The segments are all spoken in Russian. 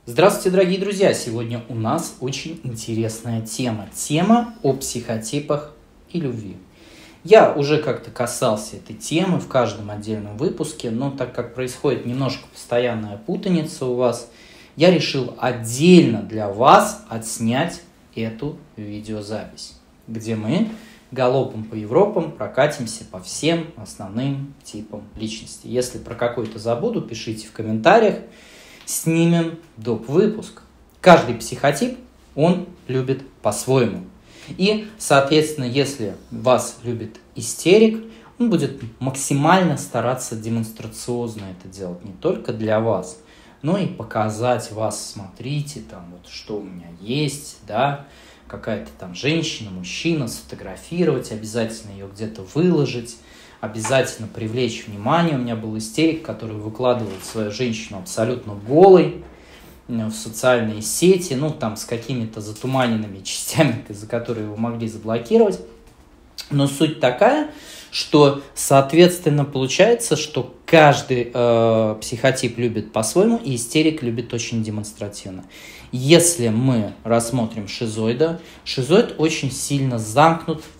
Здравствуйте, дорогие друзья! Сегодня у нас очень интересная тема. Тема о психотипах и любви. Я уже как-то касался этой темы в каждом отдельном выпуске, но так как происходит немножко постоянная путаница у вас, я решил отдельно для вас отснять эту видеозапись, где мы галопом по Европам прокатимся по всем основным типам личности. Если про какой-то забуду, пишите в комментариях. Снимем доп. Выпуск. Каждый психотип, он любит по-своему. И, соответственно, если вас любит истерик, он будет максимально стараться демонстрационно это делать не только для вас, но и показать вас, смотрите, там вот что у меня есть, да, какая-то там женщина, мужчина, сфотографировать, обязательно ее где-то выложить, обязательно привлечь внимание. У меня был истерик, который выкладывал свою женщину абсолютно голой в социальные сети, ну там с какими-то затуманенными частями, за которые его могли заблокировать. Но суть такая, что, соответственно, получается, что каждый психотип любит по-своему, и истерик любит очень демонстративно. Если мы рассмотрим шизоида, шизоид очень сильно замкнут в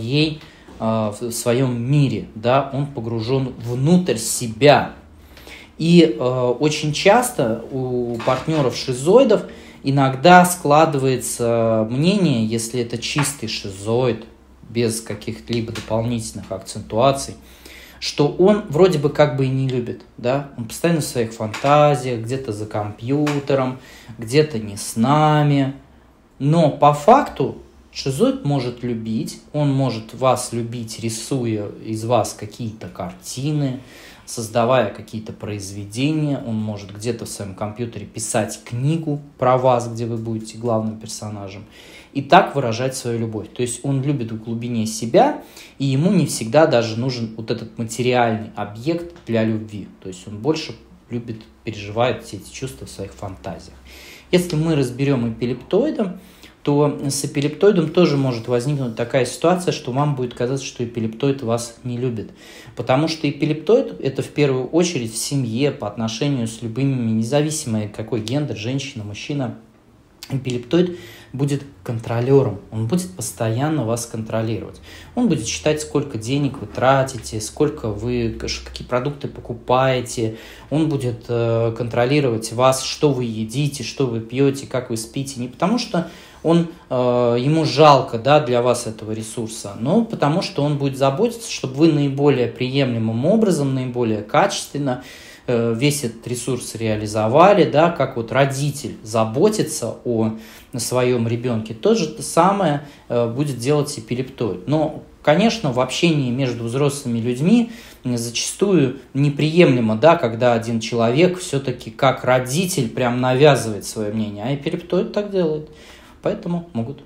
своем мире, да, он погружен внутрь себя. И очень часто у партнеров шизоидов иногда складывается мнение, если это чистый шизоид, без каких-либо дополнительных акцентуаций, что он вроде бы как бы и не любит, да, он постоянно в своих фантазиях, где-то за компьютером, где-то не с нами, но по факту шизоид может любить, он может вас любить, рисуя из вас какие-то картины, создавая какие-то произведения, он может где-то в своем компьютере писать книгу про вас, где вы будете главным персонажем, и так выражать свою любовь. То есть он любит в глубине себя, и ему не всегда даже нужен вот этот материальный объект для любви. То есть он больше любит, переживает все эти чувства в своих фантазиях. Если мы разберем эпилептоида, то с эпилептоидом тоже может возникнуть такая ситуация, что вам будет казаться, что эпилептоид вас не любит. Потому что эпилептоид – это в первую очередь в семье, по отношению с любыми, независимо какой гендер, женщина, мужчина. Эпилептоид будет контролером, он будет постоянно вас контролировать. Он будет считать, сколько денег вы тратите, какие продукты покупаете. Он будет контролировать вас, что вы едите, что вы пьете, как вы спите. Не потому что ему жалко, да, для вас этого ресурса, но потому что он будет заботиться, чтобы вы наиболее приемлемым образом, наиболее качественно весь этот ресурс реализовали, да, как вот родитель заботится о своем ребенке, то же самое будет делать эпилептоид. Но, конечно, в общении между взрослыми людьми зачастую неприемлемо, да, когда один человек все-таки как родитель прям навязывает свое мнение, а эпилептоид так делает. Поэтому могут.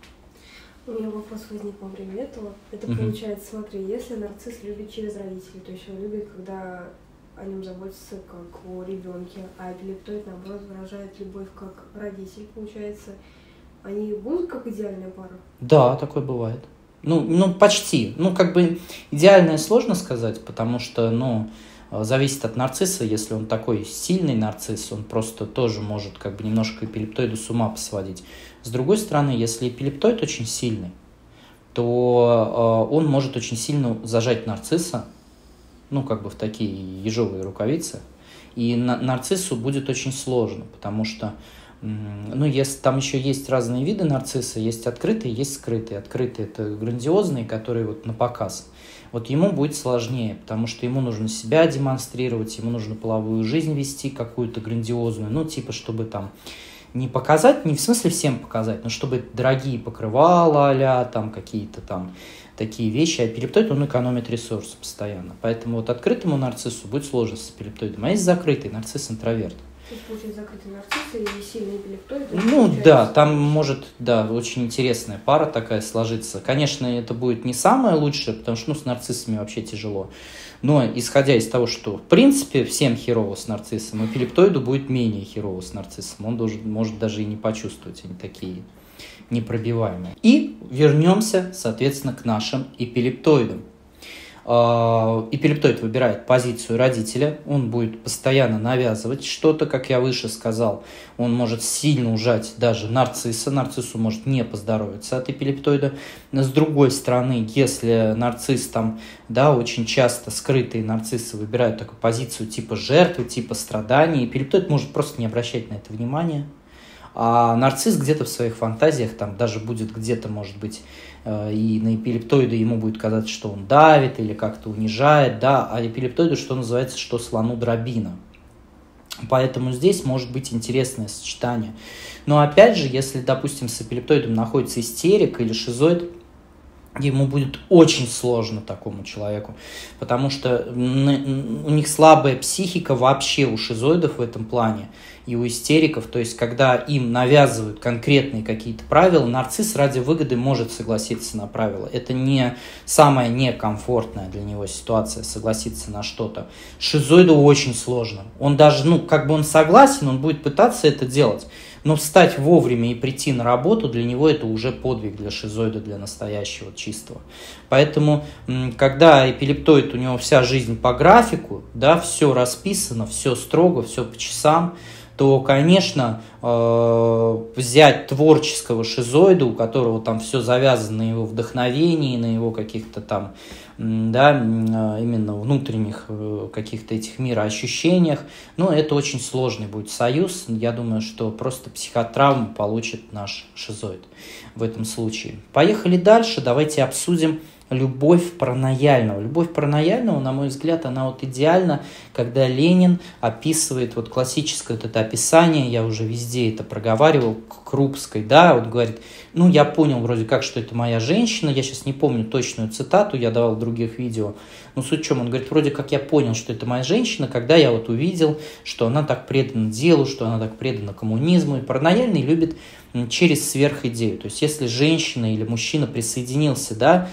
У меня вопрос возник во время этого. Это получается, смотри, если нарцисс любит через родителей, то есть он любит, когда о нем заботится как о ребенке, а эпилептоид, наоборот, выражает любовь как родитель, получается, они будут как идеальная пара? Да, такое бывает. Ну, почти. Ну, как бы идеальное сложно сказать, потому что, зависит от нарцисса. Если он такой сильный нарцисс, он просто тоже может как бы немножко эпилептоиду с ума посводить. С другой стороны, если эпилептоид очень сильный, то он может очень сильно зажать нарцисса, как бы в такие ежовые рукавицы. И нарциссу будет очень сложно, потому что, если там еще есть разные виды нарцисса, есть открытые, есть скрытые. Открытые – это грандиозные, которые вот на показ. Вот ему будет сложнее, потому что ему нужно себя демонстрировать, ему нужно половую жизнь вести какую-то грандиозную, чтобы там не показать, не в смысле всем показать, но чтобы дорогие покрывала а-ля, там какие-то там такие вещи. А эпилептоид, он экономит ресурсы постоянно. Поэтому вот открытому нарциссу будет сложно с эпилептоидом. А есть закрытый нарцисс-интроверт. То есть, получается, закрытый нарцисс и сильный эпилептоид? Да, там может, очень интересная пара такая сложиться. Конечно, это будет не самое лучшее, потому что, с нарциссами вообще тяжело. Но, исходя из того, что, в принципе, всем херово с нарциссом, эпилептоиду будет менее херово с нарциссом. Он может даже и не почувствовать, они такие непробиваемые. И вернемся, соответственно, к нашим эпилептоидам. эпилептоид выбирает позицию родителя, он будет постоянно навязывать что-то, как я выше сказал, он может сильно ужать даже нарцисса, нарциссу может не поздоровиться от эпилептоида. С другой стороны, если нарцисс там, да, очень часто скрытые нарциссы выбирают такую позицию типа жертвы, типа страдания, эпилептоид может просто не обращать на это внимания. А нарцисс где-то в своих фантазиях, там даже будет где-то, может быть, и на эпилептоида ему будет казаться, что он давит или как-то унижает, да, а эпилептоиду, что называется, что слону дробина. Поэтому здесь может быть интересное сочетание. Но опять же, если, допустим, с эпилептоидом находится истерик или шизоид, ему будет очень сложно такому человеку, потому что у них слабая психика вообще у шизоидов в этом плане и у истериков, то есть когда им навязывают конкретные какие-то правила, нарцисс ради выгоды может согласиться на правила. Это не самая некомфортная для него ситуация согласиться на что-то. Шизоиду очень сложно. Он даже, он согласен, он будет пытаться это делать, но встать вовремя и прийти на работу, для него это уже подвиг для шизоида, для настоящего, чистого. Поэтому, когда эпилептоид, у него вся жизнь по графику, да, все расписано, все строго, все по часам, то, конечно, взять творческого шизоида, у которого там все завязано на его вдохновении, на его каких-то там, да, именно внутренних каких-то этих мироощущениях, это очень сложный будет союз. Я думаю, что просто психотравму получит наш шизоид в этом случае. Поехали дальше, давайте обсудим любовь паранояльного. Любовь паранояльного, на мой взгляд, она идеальна, когда Ленин описывает классическое это описание, я уже везде это проговаривал, Крупской, да, он говорит, я понял вроде как, что это моя женщина, я сейчас не помню точную цитату, я давал в других видео, но суть в чем, он говорит, вроде как я понял, что это моя женщина, когда я увидел, что она так предана делу, что она так предана коммунизму, и паранояльный любит через сверхидею, то есть если женщина или мужчина присоединился, да,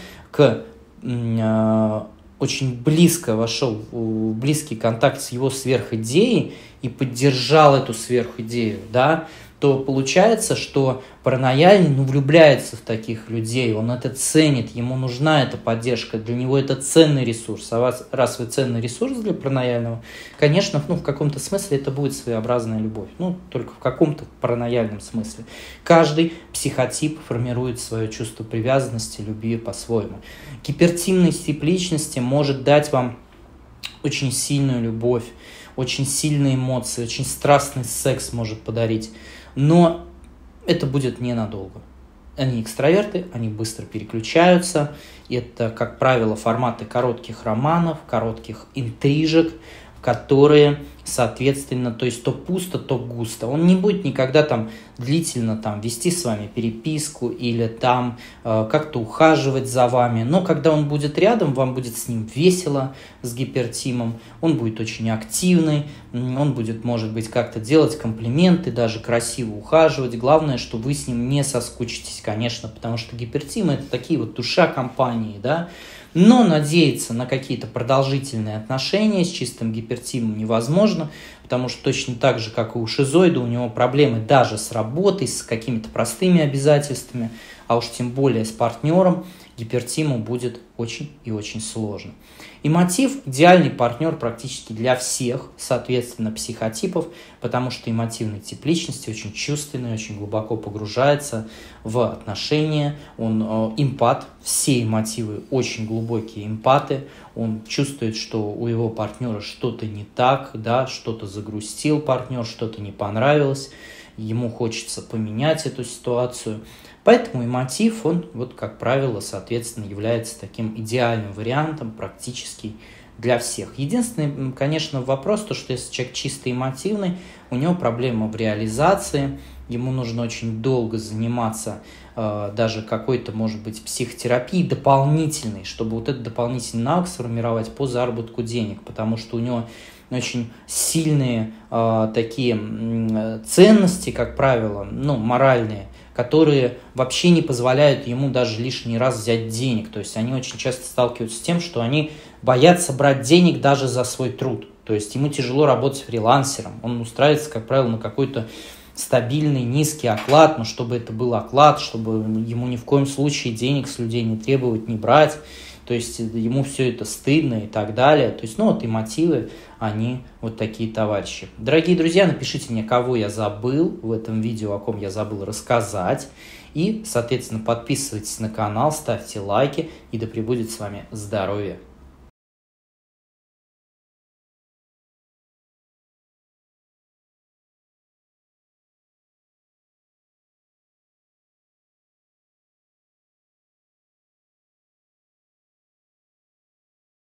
очень близко вошел в близкий контакт с его сверхидеей и поддержал эту сверхидею, да, то получается, что паранояльный влюбляется в таких людей, он это ценит, ему нужна эта поддержка, для него это ценный ресурс. А раз вы ценный ресурс для паранояльного, конечно, в каком-то смысле это будет своеобразная любовь, только в каком-то паранояльном смысле. Каждый психотип формирует свое чувство привязанности, любви по-своему. Гипертимный тип личности может дать вам очень сильную любовь, очень сильные эмоции, очень страстный секс может подарить, но это будет ненадолго. Они экстраверты, они быстро переключаются. Это, как правило, форматы коротких романов, коротких интрижек, которые, соответственно, то есть то пусто, то густо. Он не будет никогда там длительно вести с вами переписку или там как-то ухаживать за вами. Но когда он будет рядом, вам будет с ним весело, с гипертимом. Он будет очень активный, он будет, может быть, как-то делать комплименты, даже красиво ухаживать. Главное, что вы с ним не соскучитесь, конечно, потому что гипертимы – это такие душа компании, да. Но надеяться на какие-то продолжительные отношения с чистым гипертимом невозможно, потому что точно так же, как и у шизоида, у него проблемы даже с работой, с какими-то простыми обязательствами, а уж тем более с партнером, гипертиму будет очень и очень сложно. И мотив – идеальный партнер практически для всех, соответственно, психотипов, потому что эмотивный тип личности очень чувственный, очень глубоко погружается в отношения, он эмпат, все эмотивы очень глубокие эмпаты, он чувствует, что у его партнера что-то не так, да, что-то загрустил партнер, что-то не понравилось, ему хочется поменять эту ситуацию. Поэтому эмотив, он, как правило, соответственно, является таким идеальным вариантом практически для всех. Единственный, конечно, вопрос, то, что если человек чисто эмотивный, у него проблема в реализации, ему нужно очень долго заниматься даже какой-то, может быть, психотерапией дополнительной, чтобы этот дополнительный навык сформировать по заработку денег, потому что у него очень сильные такие ценности, как правило, моральные, которые вообще не позволяют ему даже лишний раз взять денег. То есть они очень часто сталкиваются с тем, что они боятся брать денег даже за свой труд. То есть ему тяжело работать фрилансером. Он устраивается, как правило, на какой-то стабильный, низкий оклад, но чтобы это был оклад, чтобы ему ни в коем случае денег с людей не требовать, не брать. то есть ему все это стыдно и так далее. То есть, ну вот и мотивы, они вот такие товарищи. Дорогие друзья, напишите мне, кого я забыл в этом видео, о ком я забыл рассказать. И, соответственно, подписывайтесь на канал, ставьте лайки, и да пребудет с вами здоровье.